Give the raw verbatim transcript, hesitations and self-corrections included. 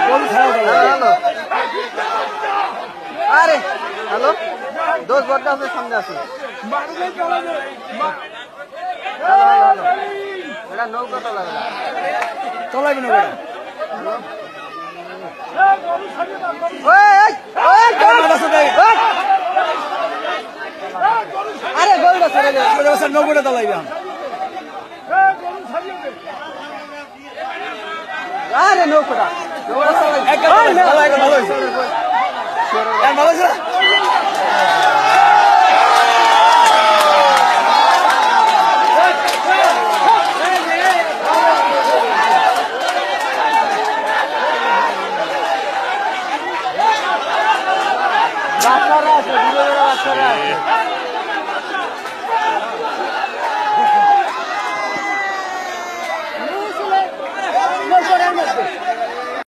আরে হ্যালো দোষ বড্ডা আপনার সামনে আছে এটা নৌকা তলাবে না তলাবে না আরে গরুটা ছেড়ে দে নৌকাটা তলাইবে আরে নৌকাটা ভালো বাচ্চারা আছে বাচ্চারা আছে